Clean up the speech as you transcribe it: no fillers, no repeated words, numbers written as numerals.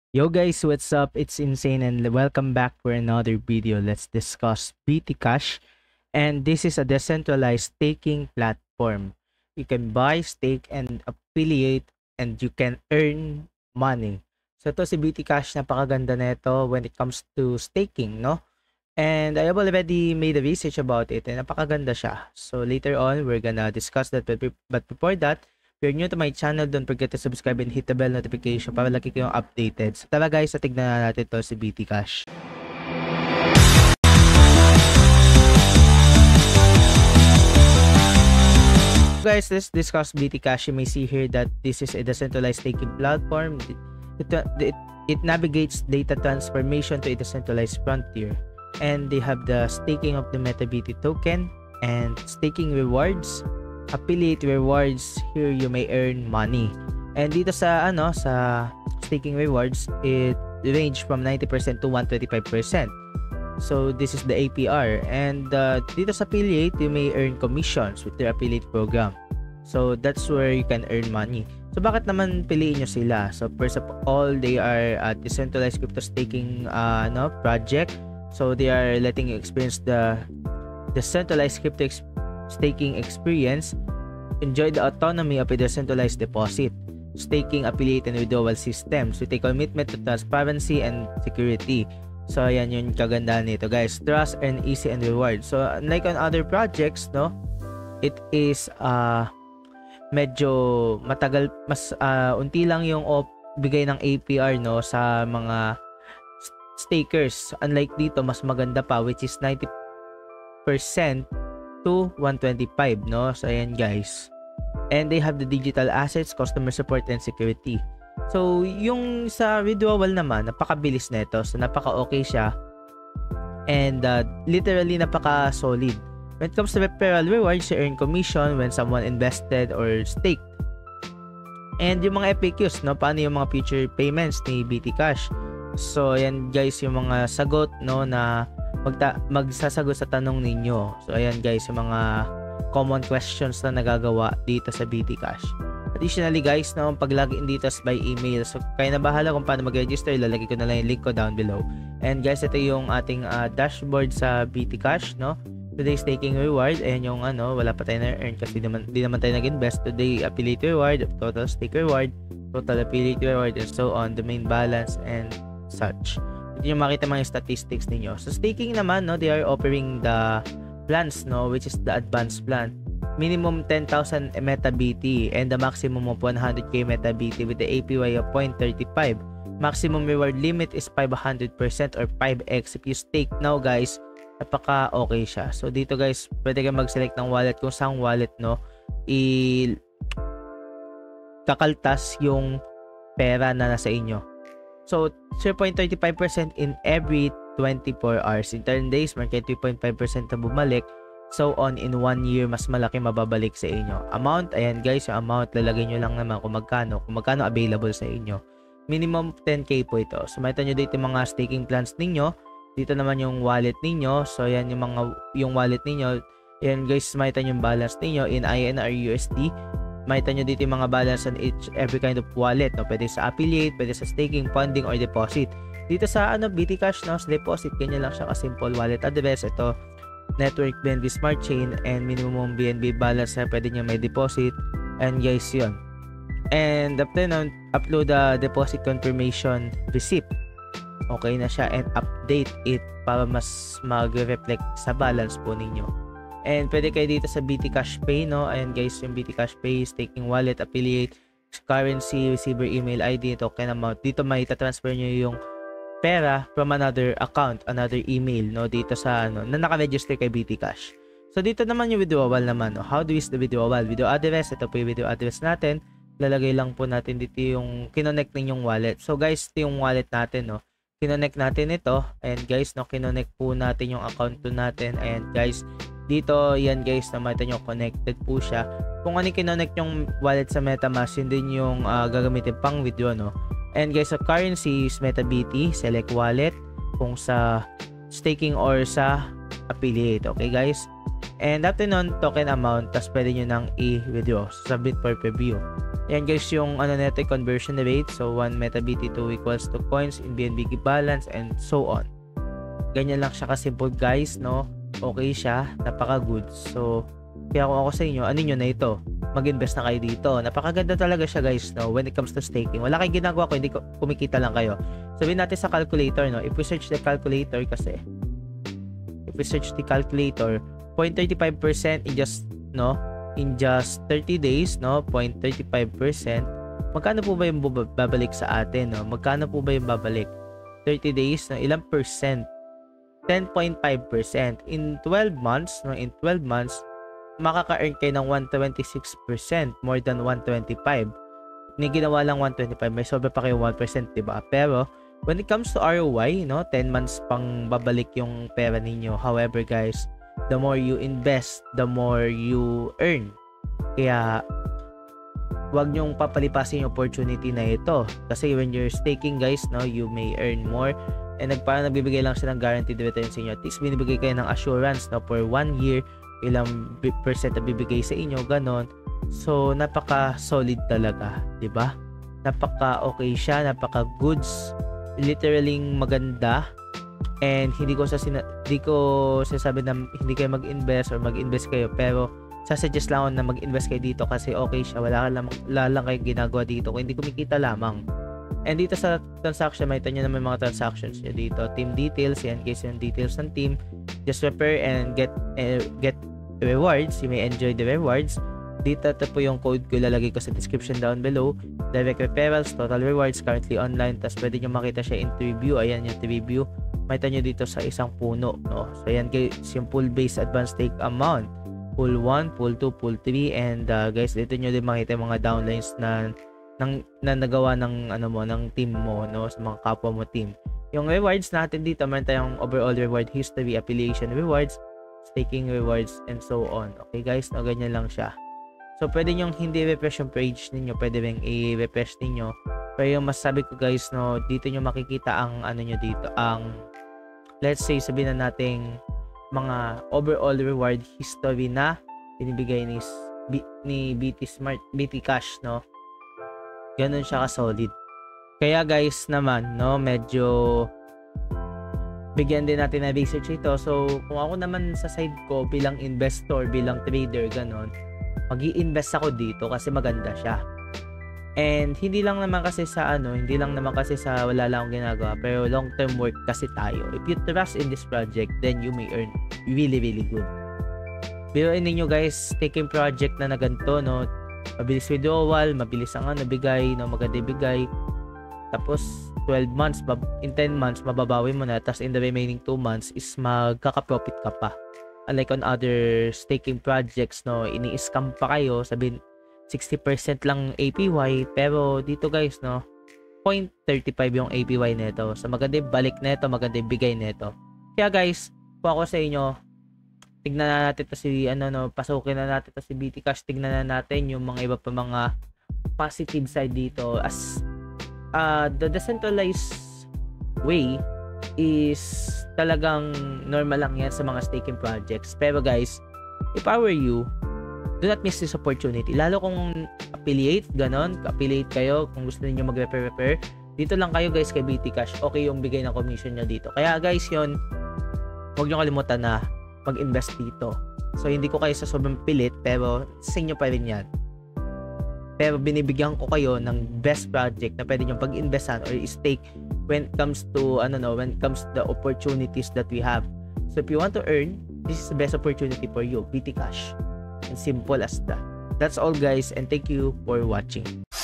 Yo guys, what's up? It's Insane and welcome back for another video. Let's discuss BT Cash, and this is a decentralized staking platform. You can buy, stake, and affiliate, and you can earn money. So to si BT Cash, napakaganda nito when it comes to staking, no? And I have already made a research about it and napakaganda siya. So later on, we're gonna discuss that, but before that, if you're new to my channel, don't forget to subscribe and hit the bell notification para lagi kayong updated. So tara guys, tignan na natin to si BT Cash. Guys, let's discuss BT Cash. You may see here that this is a decentralized staking platform. It navigates data transformation to a decentralized frontier. And they have the staking of the MetaBT token and staking rewards, affiliate rewards. Here you may earn money. And dito sa sa staking rewards, it range from 90% to 125%. So this is the APR. And dito sa affiliate, you may earn commissions with their affiliate program. So that's where you can earn money. So bakit naman piliin nyo sila? So first of all, they are a decentralized crypto staking project. So they are letting you experience the decentralized crypto staking experience. Enjoy the autonomy of a decentralized deposit, staking, affiliate, and withdrawal systems with a commitment to transparency and security. So ayan yung kagandahan nito guys. Trust and easy and reward. So unlike on other projects, no, it is medyo matagal, mas unti lang yung bigay ng APR, no, sa mga stakers. Unlike dito, mas maganda pa, which is 90% to 125, no. So ayan guys. And they have the digital assets, customer support, and security. So yung sa withdrawal naman, napakabilis nito. So napaka-okay siya. And literally napaka-solid. When it comes to referral rewards, you earn commission when someone invested or staked. And yung mga FAQs, no, paano yung mga future payments ni BT Cash. So ayan guys, yung mga sagot, no, na magsasagot sa tanong ninyo. So ayan guys, yung mga common questions na nagagawa dito sa BT Cash. Additionally guys, no, pag login dito by email. So kayo na bahala kung paano mag-register. Lalagay ko na lang yung link ko down below. And guys, ito yung ating dashboard sa BT Cash, no. Today's staking reward, ayan yung wala pa tayo na-earn kasi di naman tayo nag-invest. Today, affiliate reward, total stake reward, total affiliate reward, and so on, the main balance, and such. Ito yung makita mga statistics ninyo. So, staking naman, no, they are offering the plans, no, which is the advanced plan. Minimum 10,000 MetaBT and the maximum of 100k MetaBT with the APY of 0.35. Maximum reward limit is 500% or 5x. If you stake now, guys, napaka-okay siya. So, dito guys, pwede kayo mag-select ng wallet kung saan wallet, no, kakaltas yung pera na nasa inyo. So, 0.35% in every 24 hours. In 10 days, meron kayo 2.5% na bumalik. So, on in 1 year, mas malaki mababalik sa inyo. Amount, ayan guys, yung amount, lalagay nyo lang naman kung magkano available sa inyo. Minimum 10k po ito. So, makita nyo dito yung mga staking plans ninyo. Dito naman yung wallet ninyo. So, ayan yung wallet ninyo. Ayan guys, makita nyo yung balance ninyo in INR USD. Makita nyo dito yung mga balance on every kind of wallet, no? Pwede sa affiliate, pwede sa staking, funding, or deposit. Dito sa BT Cash, no, sa deposit, ganyan lang siya ka-simple. Wallet address, ito, network BNB Smart Chain, and minimum BNB balance na pwede nyo may deposit. And guys, yun. And after nun, upload the deposit confirmation receipt. Okay na siya, and update it para mas mag-reflect sa balance po ninyo. And pwede kayo dito sa BT Cash Pay, no? Ayan guys, yung BT Cash Pay, staking wallet, affiliate, currency, receiver, email ID, token amount. Dito may transfer nyo yung pera from another account, another email, no? Dito sa na naka-register kay BT Cash. So dito naman yung withdrawal naman, no? How do is the withdrawal? Video address, ito po yung video address natin. Lalagay lang po natin dito yung kinonect ninyong wallet. So guys, ito yung wallet natin, no? Kinonect natin ito. And guys, no, kinonect po natin yung account to natin. And guys, dito, yan guys, nakita nyo, connected po siya. Kung ano kinonect yung wallet sa MetaMask, yun din yung gagamitin pang withdraw, no? And guys, sa currency is MetaBT, select wallet, kung sa staking or sa affiliate. Okay guys? And after nun, token amount, tas pwede nyo nang i-withdraw. Submit for preview. Yan guys yung ano nito, conversion rate. So 1 MetaBT2 equals to coins in BNB balance and so on. Ganyan lang siya ka-simple guys, no? Okay siya, napaka-good. So kaya kung ako sa inyo, ano nyo na ito? Mag-invest na kayo dito. Napakaganda talaga siya guys, no? When it comes to staking. Wala kayong ginagawa ko, hindi kumikita lang kayo. Sabihin natin sa calculator, no? If we search the calculator kasi, if we search the calculator, 0.35% in just, no? In just 30 days, no? 0.35%. Magkano po ba yung babalik sa atin, no? Magkano po ba yung babalik? 30 days, no? Ilang percent? 10.5%. In 12 months, no? In 12 months, makaka-earn kayo ng 126%, more than 125. Ginawa lang 125, may sobra pa kayo 1%, diba? Pero, when it comes to ROI, no? 10 months pang babalik yung pera ninyo. However, guys, the more you invest, the more you earn. Kaya, wag nyong papalipasin yung opportunity na ito. Kasi when you're staking, guys, no, you may earn more. And nagbibigay lang siya ng guaranteed returns sa inyo. At least binibigay kayo ng assurance, no, for 1 year, ilang percent na bibigay sa inyo, ganon. So, napaka-solid talaga, di ba? Napaka-okay siya, napaka-goods. Literally maganda. And hindi ko sasabi na hindi kayo mag-invest or mag-invest kayo, pero sasuggest lang ako na mag-invest kayo dito kasi okay siya, wala lang kayong ginagawa dito kung hindi kumikita lamang. And dito sa transaction, may tanyo naman mga transactions nyo dito. Team details, yan case yung details ng team. Just repair and get rewards. You may enjoy the rewards. Dito ito po yung code ko, ilalagay ko sa description down below. Direct referrals, total rewards, currently online. Tapos pwede nyo makita siya in review. Ayan yung review. Makita nyo dito sa isang puno, no? So ayan guys, yung pool based advanced stake amount. Pool 1, pool 2, pool 3. And guys, dito nyo din makita yung mga downlines na nagawa ng ng team mo, no, sa mga kapwa mo team. Yung rewards natin dito, meron tayong overall reward history, affiliation rewards, staking rewards, and so on. Okay guys, no, ganyan lang siya. So pwede nyo hindi refresh yung page ninyo, pwede rin i-refresh ninyo. Pero yung masasabi ko guys, no, dito nyo makikita ang nyo dito, ang let's say sabihin na nating mga overall reward history na binibigay ni BT Smart, BT Cash, no. Ganun siya ka-solid. Kaya guys naman, no, medyo bigyan din natin ng research ito. So, kung ako naman sa side ko bilang investor, bilang trader, ganun, mag-i-invest ako dito kasi maganda siya. And hindi lang naman kasi sa wala lang akong ginagawa, pero long-term work kasi tayo. If you trust in this project, then you may earn really, really good. Biruin ninyo guys, taking project na ganito, no, mabilis withdrawal, mabilis ang bigay, no, maganda bigay. Tapos 12 months, in 10 months mababawi mo na, tapos in the remaining 2 months is magkaka-profit ka pa. Unlike on other staking projects, no, ini-scam pa kayo, sabihin 60% lang APY, pero dito guys, no, 0.35 yung APY nito. So maganda balik nito, maganda bigay nito. Kaya guys, kung ako sa inyo, tignan na natin to si pasukin na natin to si BT Cash, tignan na natin yung mga iba pa mga positive side dito. As the decentralized way is talagang normal lang yan sa mga staking projects. Pero guys, if I were you, do not miss this opportunity. Lalo kung affiliate kayo, kung gusto niyo mag-refer, dito lang kayo guys kay BT Cash. Okay yung bigay ng commission niya dito. Kaya guys, yun, huwag niyo kalimutan na mag-invest dito. So, hindi ko kayo sa sobrang pilit, pero sa inyo pa rin yan. Pero binibigyan ko kayo ng best project na pwede nyo pag-investan or stake when it comes to, when it comes to the opportunities that we have. So, if you want to earn, this is the best opportunity for you, BT Cash. And simple as that. That's all guys, and thank you for watching.